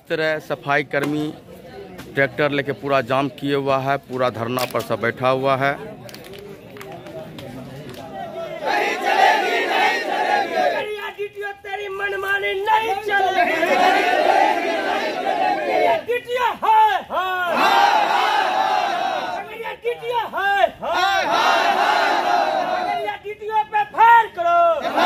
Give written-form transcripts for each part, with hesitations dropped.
तरह सफाई कर्मी ट्रैक्टर लेके पूरा जाम किए हुआ है, पूरा धरना पर सब बैठा हुआ है। नहीं चलेगी, नहीं चलेगी। तेरी मनमानी नहीं चलेगी। पे फायर करो,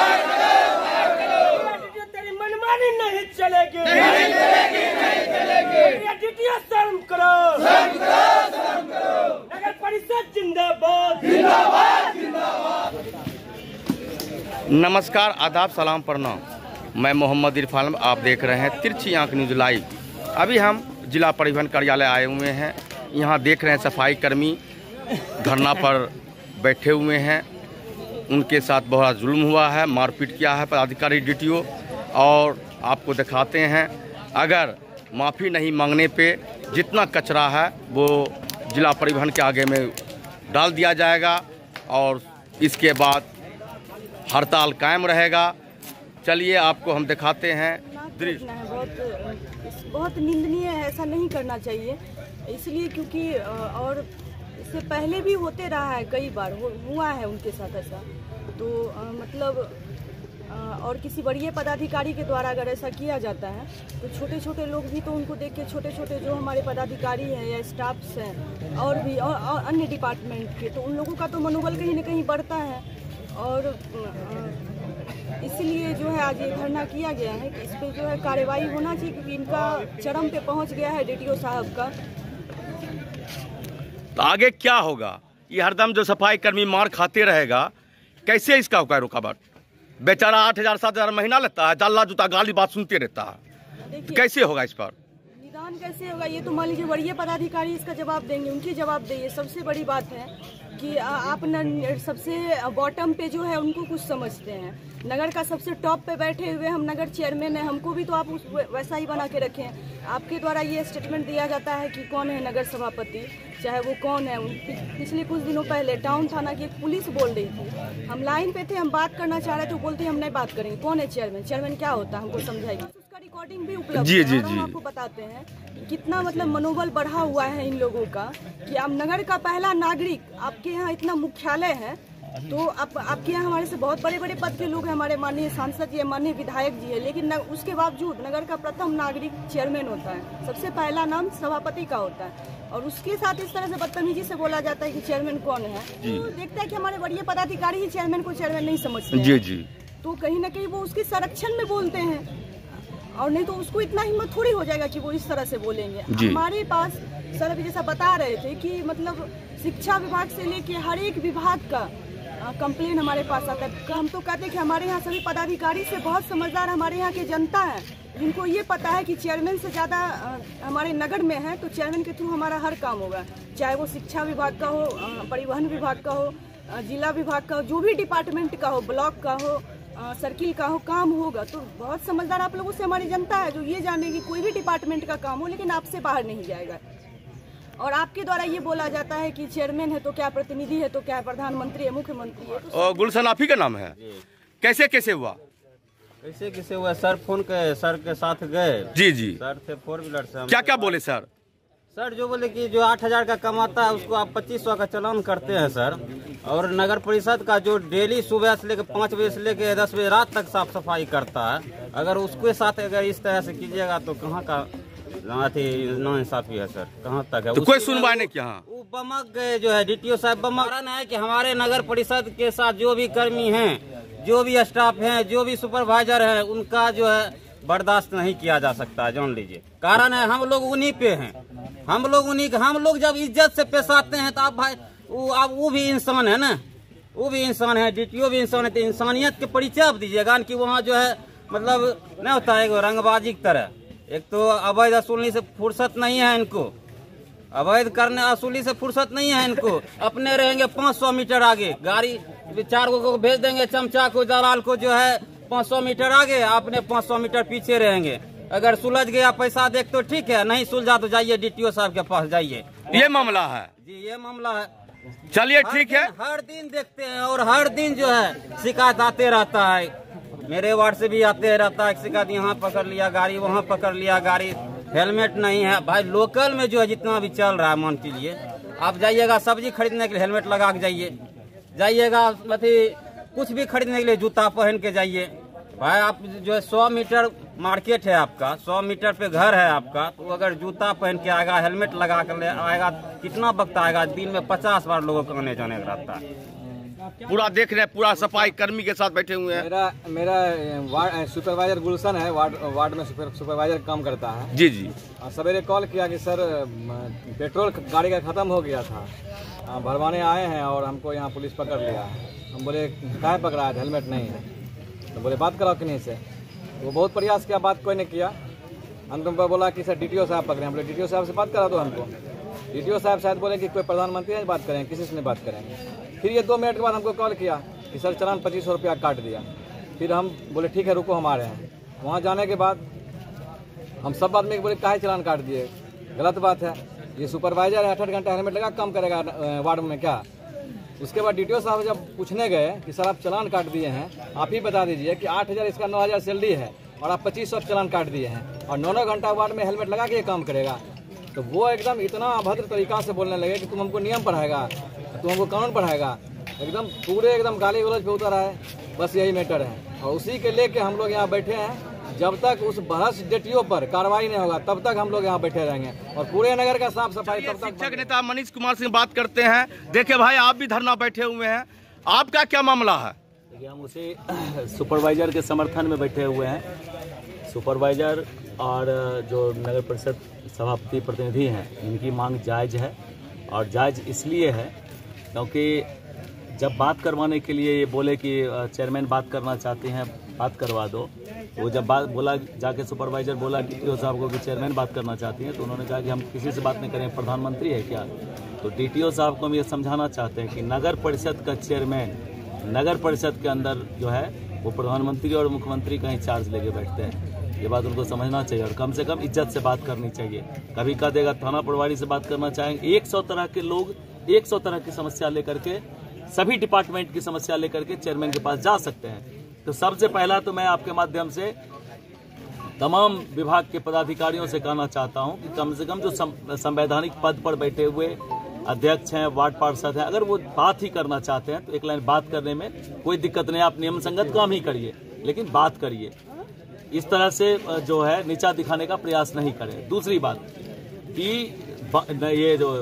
तेरी मनमानी नहीं चलेगी, नहीं चलेगी, नहीं चलेगी। शर्म करो, शर्म करो, शर्म करो। नगर परिषद जिंदाबाद, जिंदाबाद, जिंदाबाद। नमस्कार, आदाब, सलाम, प्रणाम। मैं मोहम्मद इरफान, आप देख रहे हैं तिरछी आंख न्यूज़ लाइव। अभी हम जिला परिवहन कार्यालय आए हुए हैं। यहाँ देख रहे हैं सफाई कर्मी धरना पर बैठे हुए हैं। उनके साथ बहुत जुल्म हुआ है, मारपीट किया है पदाधिकारी DTO। और आपको दिखाते हैं, अगर माफ़ी नहीं मांगने पे जितना कचरा है वो जिला परिवहन के आगे में डाल दिया जाएगा और इसके बाद हड़ताल कायम रहेगा। चलिए आपको हम दिखाते हैं दृश्य। बहुत निंदनीय है, ऐसा नहीं करना चाहिए। इसलिए क्योंकि और इससे पहले भी होते रहा है, कई बार हुआ है उनके साथ ऐसा। तो मतलब और किसी बड़े पदाधिकारी के द्वारा अगर ऐसा किया जाता है तो छोटे छोटे लोग भी तो उनको देख के, छोटे छोटे जो हमारे पदाधिकारी हैं या स्टाफ्स हैं और भी और अन्य डिपार्टमेंट के, तो उन लोगों का तो मनोबल कहीं ना कहीं बढ़ता है। और इसलिए जो है आज ये धरना किया गया है कि इस पर जो है कार्रवाई होना चाहिए, क्योंकि इनका चरम पे पहुंच गया है DTO साहब का। तो आगे क्या होगा? ये हरदम जो सफाई कर्मी मार खाते रहेगा, कैसे इसका होगा रुकावट? बेचारा 8,000 7,000 महीना लेता है, जाल्ला जूता गाली बात सुनते रहता है, तो कैसे होगा इस पर निदान? कैसे होगा ये तो मान लीजिए बड़े पदाधिकारी इसका जवाब देंगे, उनकी जवाब देंगे। सबसे बड़ी बात है कि आप सबसे बॉटम पे जो है उनको कुछ समझते हैं। नगर का सबसे टॉप पे बैठे हुए हम नगर चेयरमैन हैं, हमको भी तो आप वैसा ही बना के रखें। आपके द्वारा ये स्टेटमेंट दिया जाता है कि कौन है नगर सभापति, चाहे वो कौन है। पिछले कुछ दिनों पहले टाउन थाना की एक पुलिस बोल रही थी, हम लाइन पे थे, हम बात करना चाह रहे थे, बोलते हम नहीं बात करेंगे। कौन है चेयरमैन? चेयरमैन क्या होता है हमको समझाएगी। उसका रिकॉर्डिंग भी उपलब्ध है। हम आपको बताते हैं कितना मतलब मनोबल बढ़ा हुआ है इन लोगों का कि आप नगर का पहला नागरिक, आपके यहाँ इतना मुख्यालय है, तो आपके यहाँ हमारे से बहुत बड़े बड़े पद के लोग हैं, हमारे माननीय सांसद जी है, माननीय विधायक जी है, लेकिन उसके बावजूद नगर का प्रथम नागरिक चेयरमैन होता है। सबसे पहला नाम सभापति का होता है और उसके साथ इस तरह से बदतमीजी से बोला जाता है कि चेयरमैन कौन है। तो देखता है कि हमारे बड़े पदाधिकारी ही चेयरमैन को चेयरमैन नहीं समझते हैं। जी। तो कहीं ना कहीं वो उसके संरक्षण में बोलते हैं, और नहीं तो उसको इतना हिम्मत थोड़ी हो जाएगा कि वो इस तरह से बोलेंगे। हमारे पास सर अभी जैसा बता रहे थे कि मतलब शिक्षा विभाग से लेके हर एक विभाग का कंप्लेन हमारे पास आता है। हम तो कहते हैं कि हमारे यहाँ सभी पदाधिकारी से बहुत समझदार हमारे यहाँ की जनता है, जिनको ये पता है कि चेयरमैन से ज़्यादा हमारे नगर में है, तो चेयरमैन के थ्रू हमारा हर काम होगा, चाहे वो शिक्षा विभाग का हो, परिवहन विभाग का हो, जिला विभाग का हो, जो भी डिपार्टमेंट का हो, ब्लॉक का हो, सर्किल का हो, काम होगा। तो बहुत समझदार आप लोगों से हमारी जनता है, जो ये जानेगी कोई भी डिपार्टमेंट का काम हो लेकिन आपसे बाहर नहीं जाएगा। और आपके द्वारा ये बोला जाता है कि चेयरमैन है तो क्या, प्रतिनिधि है तो क्या, प्रधानमंत्री है, मुख्यमंत्री है। तो गुलशन आप ही का नाम है? कैसे कैसे हुआ? कैसे हुआ सर? फोन के सर के साथ गए। जी। सर थे 4 व्हीलर से। क्या बोले सर? सर जो बोले कि जो 8,000 का कमाता है उसको आप 2500 का चालान करते हैं सर। और नगर परिषद का जो डेली सुबह से लेकर 5 बजे से लेकर 10 बजे रात तक साफ सफाई करता है, अगर उसके साथ अगर इस तरह से कीजिएगा तो कहाँ का नाइंसाफी है सर? कहाँ तक है? तो कोई सुनवाई नहीं किया। वो बमक गए जो है DTO साहब बमक है कि हमारे नगर परिषद के साथ जो भी कर्मी हैं, जो भी स्टाफ हैं, जो भी सुपरवाइजर हैं, उनका जो है बर्दाश्त नहीं किया जा सकता है। जान लीजिए कारण है हम लोग उन्हीं पे हैं, हम लोग जब इज्जत से पेश आते हैं तो आप भाई वो भी इंसान है ना, वो भी इंसान है, DTO भी इंसान है। तो इंसानियत के परिचय आप दीजिएगा कि वहाँ जो है मतलब नहीं होता है रंगबाजी की तरह। एक तो अवैध वसूली से फुर्सत नहीं है इनको, अवैध करने वसूली से फुर्सत नहीं है इनको। अपने रहेंगे 500 मीटर आगे, गाड़ी 4 को भेज देंगे, चमचा को, दलाल को जो है 500 मीटर आगे, आपने 500 मीटर पीछे रहेंगे। अगर सुलझ गया पैसा देख तो ठीक है, नहीं सुलझा तो जाइए DTO साहब के पास जाइए। ये मामला है जी, ये मामला है। चलिए ठीक है। हर दिन देखते हैं और हर दिन जो है शिकायत आते रहता है। मेरे वार्ड से भी आते रहता है शिकायत, यहाँ पकड़ लिया गाड़ी, वहाँ पकड़ लिया गाड़ी, हेलमेट नहीं है। भाई लोकल में जो है जितना भी चल रहा है, मान के लिए आप जाइएगा सब्जी खरीदने के लिए हेलमेट लगा के जाइएगा कुछ भी खरीदने के लिए जूता पहन के जाइए। भाई आप जो है 100 मीटर मार्केट है आपका, 100 मीटर पे घर है आपका, तो अगर जूता पहन के आएगा, हेलमेट लगा कर आएगा, कितना वक्त आएगा? दिन में 50 बार लोगों को आने जाने का रहता है। पूरा देख रहे हैं, पूरा सफाई कर्मी के साथ बैठे हुए हैं। मेरा वार्ड सुपरवाइजर गुलशन है, वार्ड में सुपरवाइजर काम करता है। जी जी। सवेरे कॉल किया कि सर पेट्रोल गाड़ी का खत्म हो गया था, भरवाने आए हैं और हमको यहाँ पुलिस पकड़ लिया है। हम बोले काहे पकड़ा है, हेलमेट नहीं है। तो बोले बात कराओ किन्हीं से। वो बहुत प्रयास किया, बात कोई नहीं किया। अंत में बोला कि सर DTO साहब पकड़े। हम बोले DTO साहब से बात करा दो हमको। DTO साहब शायद बोले कि कोई प्रधानमंत्री से बात करें, किसी से नहीं बात करेंगे। फिर ये 2 मिनट के बाद हमको कॉल किया कि सर चालान 2500 रुपया काट दिया। फिर हम बोले ठीक है रुको, हम आ रहे हैं। वहाँ जाने के बाद हम सब आदमी बोले काहे चालान काट दिए, गलत बात है। ये सुपरवाइजर है, 8 घंटा हेलमेट लगा काम करेगा वार्ड में क्या? उसके बाद DTO साहब जब पूछने गए कि सर आप चालान काट दिए हैं, आप ही बता दीजिए कि 8000 इसका 9000 सैलरी है और आप 2500 चालान काट दिए हैं और 9 घंटा वार्ड में हेलमेट लगा के ये काम करेगा। तो वो एकदम इतना अभद्र तरीका से बोलने लगे कि तुम हमको नियम पढ़ाएगा, तुम हमको कानून पढ़ाएगा। एकदम गाली गलौज पे उतर है। बस यही मैटर है और उसी के लेके हम लोग यहाँ बैठे हैं। जब तक उस भ्रष्ट DTO पर कार्रवाई नहीं होगा तब तक हम लोग यहाँ बैठे रहेंगे और पूरे नगर का साफ सफाई तब तक। शिक्षक नेता मनीष कुमार सिंह बात करते हैं। देखिए भाई, आप भी धरना बैठे हुए हैं, आपका क्या मामला है? देखिए, हम उसी सुपरवाइजर के समर्थन में बैठे हुए हैं। सुपरवाइजर और जो नगर परिषद सभापति प्रतिनिधि हैं, इनकी मांग जायज़ है और जायज़ इसलिए है क्योंकि जब बात करवाने के लिए ये बोले कि चेयरमैन बात करना चाहते हैं, बात करवा दो। वो जब बात बोला, जाके सुपरवाइजर बोला DTO साहब को कि चेयरमैन बात करना चाहती हैं, तो उन्होंने कहा कि हम किसी से बात नहीं करें, प्रधानमंत्री है क्या? तो DTO साहब को हम ये समझाना चाहते हैं कि नगर परिषद का चेयरमैन नगर परिषद के अंदर जो है वो प्रधानमंत्री और मुख्यमंत्री का ही चार्ज लेके बैठते हैं। ये बात उनको समझना चाहिए और कम से कम इज्जत से बात करनी चाहिए। कभी कह देगा थाना प्रभारी से बात करना चाहेंगे। 100 तरह के लोग 100 तरह की समस्या लेकर के, सभी डिपार्टमेंट की समस्या लेकर के चेयरमैन के पास जा सकते हैं। तो सबसे पहला तो मैं आपके माध्यम से तमाम विभाग के पदाधिकारियों से कहना चाहता हूं कि कम से कम जो संवैधानिक पद पर बैठे हुए अध्यक्ष हैं, वार्ड पार्षद हैं, अगर वो बात ही करना चाहते हैं तो एक लाइन बात करने में कोई दिक्कत नहीं। आप नियम संगत काम ही करिए, लेकिन बात करिए। इस तरह से जो है नीचा दिखाने का प्रयास नहीं करें। दूसरी बात कि ये जो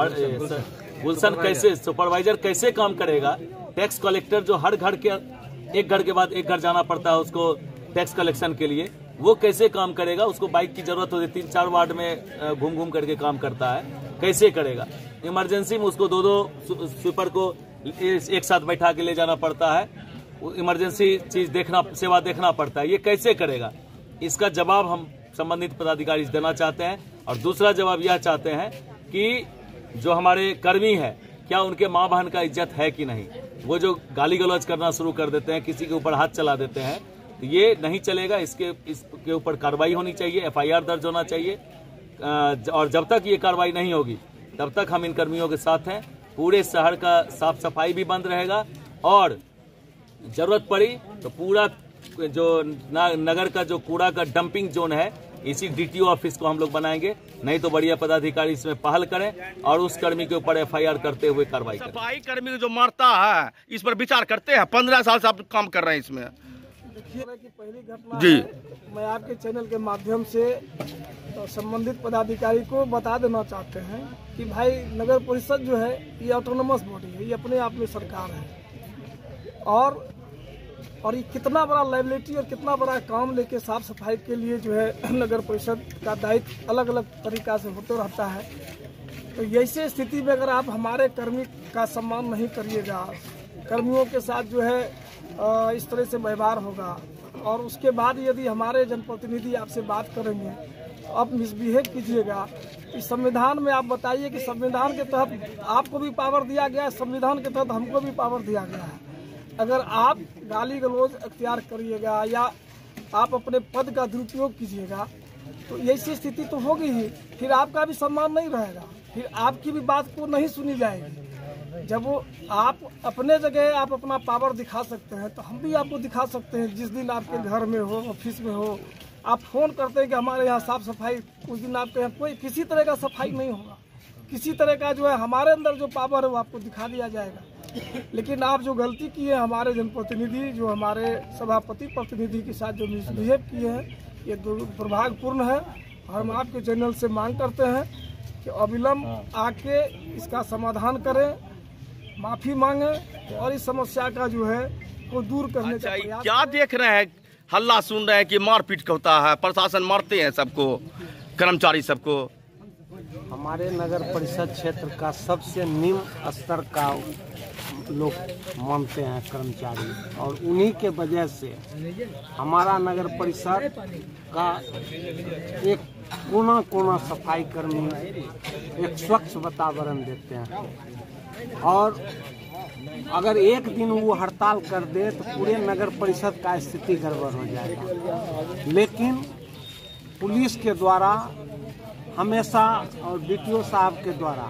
गुलशन कैसे सुपरवाइजर कैसे काम करेगा? टैक्स कलेक्टर जो हर घर के एक घर के बाद एक घर जाना पड़ता है उसको टैक्स कलेक्शन के लिए, वो कैसे काम करेगा? उसको बाइक की जरूरत होती है, 3-4 वार्ड में घूम घूम करके काम करता है, कैसे करेगा? इमरजेंसी में उसको 2-2 स्वीपर को एक साथ बैठा के ले जाना पड़ता है, इमरजेंसी चीज सेवा देखना पड़ता है, ये कैसे करेगा? इसका जवाब हम संबंधित पदाधिकारी से देना चाहते हैं। और दूसरा जवाब यह चाहते हैं कि जो हमारे कर्मी है, क्या उनके माँ बहन का इज्जत है कि नहीं? वो जो गाली गलौज करना शुरू कर देते हैं, किसी के ऊपर हाथ चला देते हैं, तो ये नहीं चलेगा। इसके ऊपर कार्रवाई होनी चाहिए, FIR दर्ज होना चाहिए। और जब तक ये कार्रवाई नहीं होगी तब तक हम इन कर्मियों के साथ हैं। पूरे शहर का साफ सफाई भी बंद रहेगा और जरूरत पड़ी तो पूरा जो नगर का जो कूड़ा का डंपिंग जोन है, इसी DTO ऑफिस को हम लोग बनाएंगे। नहीं तो बढ़िया पदाधिकारी इसमें पहल करें और उस कर्मी के ऊपर FIR करते हुए कार्रवाई करें। सफाई कर्मी को जो मारता है, इस पर विचार करते हैं। 15 साल से आप काम कर रहे हैं इसमें। देखिए कि पहली घटना जी, मैं आपके चैनल के माध्यम से संबंधित पदाधिकारी को बता देना चाहते हैं कि भाई नगर परिषद जो है ये ऑटोनोमस बॉडी है, ये अपने आप में सरकार है और ये कितना बड़ा लाइबिलिटी और कितना बड़ा काम लेके साफ सफाई के लिए जो है नगर परिषद का दायित्व अलग अलग तरीका से होते रहता है। तो ऐसी स्थिति में अगर आप हमारे कर्मी का सम्मान नहीं करिएगा, कर्मियों के साथ जो है इस तरह से व्यवहार होगा और उसके बाद यदि हमारे जनप्रतिनिधि आपसे बात करेंगे, आप मिसबिहेव कीजिएगा, इस संविधान में आप बताइए कि संविधान के तहत आपको भी पावर दिया गया है, संविधान के तहत हमको भी पावर दिया गया है। अगर आप गाली गलौज अख्तियार करिएगा या आप अपने पद का दुरुपयोग कीजिएगा तो ऐसी स्थिति तो होगी ही, फिर आपका भी सम्मान नहीं रहेगा, फिर आपकी भी बात को नहीं सुनी जाएगी। जब वो आप अपने जगह आप अपना पावर दिखा सकते हैं तो हम भी आपको दिखा सकते हैं। जिस दिन आपके घर में हो, ऑफिस में हो आप फोन करते हैं कि हमारे यहाँ साफ सफाई, उस दिन आपके यहाँ कोई किसी तरह का सफाई नहीं होगा, किसी तरह का जो है हमारे अंदर जो पावर है वो आपको दिखा दिया जाएगा। लेकिन आप जो गलती की है, हमारे जनप्रतिनिधि जो हमारे सभापति प्रतिनिधि के साथ जो मिसबिहेव किए हैं, ये दुर्भाग्यपूर्ण है। हम आपके चैनल से मांग करते हैं कि अविलंब आके इसका समाधान करें, माफी मांगे और इस समस्या का जो है वो दूर करने का प्रयास। क्या देख रहे हैं, हल्ला सुन रहे हैं कि मारपीट होता है, प्रशासन मारते हैं सबको, कर्मचारी सबको। हमारे नगर परिषद क्षेत्र का सबसे निम्न स्तर का लोग मानते हैं कर्मचारी, और उन्हीं के वजह से हमारा नगर परिषद का एक कोना कोना सफाई कर्मी एक स्वच्छ वातावरण देते हैं। और अगर एक दिन वो हड़ताल कर दे तो पूरे नगर परिषद का स्थिति गड़बड़ हो जाएगा। लेकिन पुलिस के द्वारा हमेशा और डीटीओ साहब के द्वारा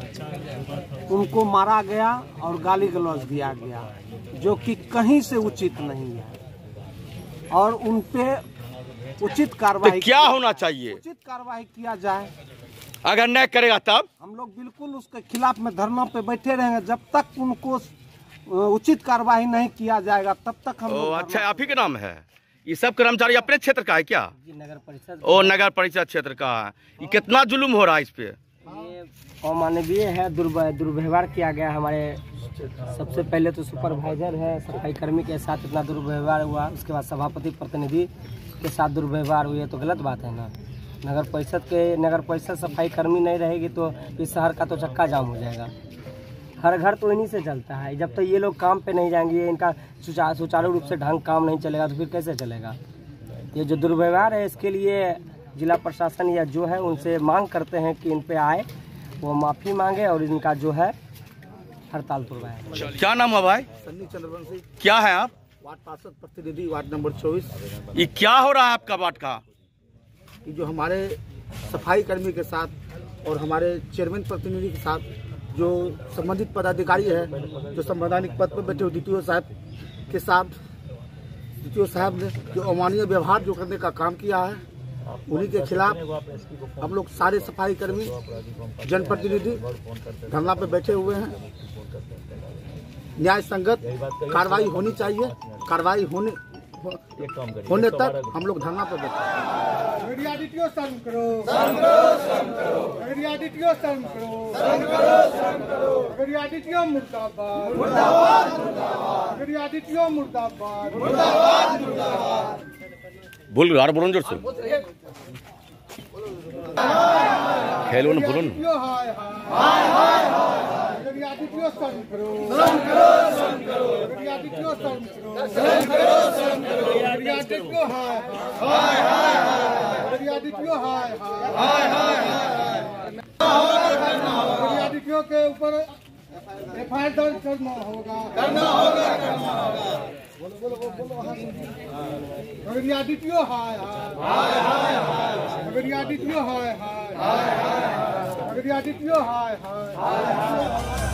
उनको मारा गया और गाली गलौज दिया गया, जो कि कहीं से उचित नहीं है। और उन पे उचित कार्रवाई क्या होना चाहिए, उचित कार्रवाई किया जाए। अगर नहीं करेगा तब हम लोग बिल्कुल उसके खिलाफ में धरना पे बैठे रहेंगे। जब तक उनको उचित कार्रवाई नहीं किया जाएगा तब तक हम लोग। अच्छा, आप ही के नाम है? ये सब कर्मचारी अपने क्षेत्र का है क्या? नगर परिषद। ओ, नगर परिषद क्षेत्र का है। ये कितना जुल्म हो रहा है इस पे? ये अमानवीय है, दुर्व्यवहार किया गया। हमारे सबसे पहले तो सुपरवाइजर है, सफाई कर्मी के साथ इतना दुर्व्यवहार हुआ, उसके बाद सभापति प्रतिनिधि के साथ दुर्व्यवहार हुई, तो गलत बात है ना। नगर परिषद सफाई कर्मी नहीं रहेगी तो इस शहर का तो चक्का जाम हो जाएगा। हर घर तो इन्हीं से चलता है। जब तक ये लोग काम पे नहीं जाएंगे, इनका सुचारू रूप से ढंग काम नहीं चलेगा तो फिर कैसे चलेगा। ये जो दुर्व्यवहार है, इसके लिए जिला प्रशासन या जो है उनसे मांग करते हैं कि इन पे आए, वो माफ़ी मांगे और इनका जो है हड़ताल तोड़वाए। क्या नाम है भाई? सन्नी चंद्रवंशी। क्या है आप? वार्ड पार्षद प्रतिनिधि, वार्ड नंबर 24। ये क्या हो रहा है आपका वार्ड का? जो हमारे सफाई कर्मी के साथ और हमारे चेयरमैन प्रतिनिधि के साथ जो संबंधित पदाधिकारी है, जो संवैधानिक पद पर बैठे हुए डीटीओ साहब के साथ, डीटीओ साहब ने जो अमानवीय व्यवहार जो करने का काम किया है, उन्हीं के खिलाफ हम लोग सारे सफाई कर्मी जनप्रतिनिधि धरना पे बैठे हुए हैं। न्याय संगत कार्रवाई होनी चाहिए। कार्रवाई होने तक हम लोग धरना पे बैठे हैं। डीटीओ शर्म करो, डीटीओ शर्म करो, डीटीओ मुर्दाबाद, डीटीओ मुर्दाबाद। बोल यार, बोलो जोर से। खेलो ना, बोलो ना। डीटीओ शर्म करो, डीटीओ शर्म करो, डीटीओ हाय, डीटीओ के ऊपर एफआईआर दर्ज करना होगा। डीटीओ हाय, डीटीओ हाय, डीटीओ हाय।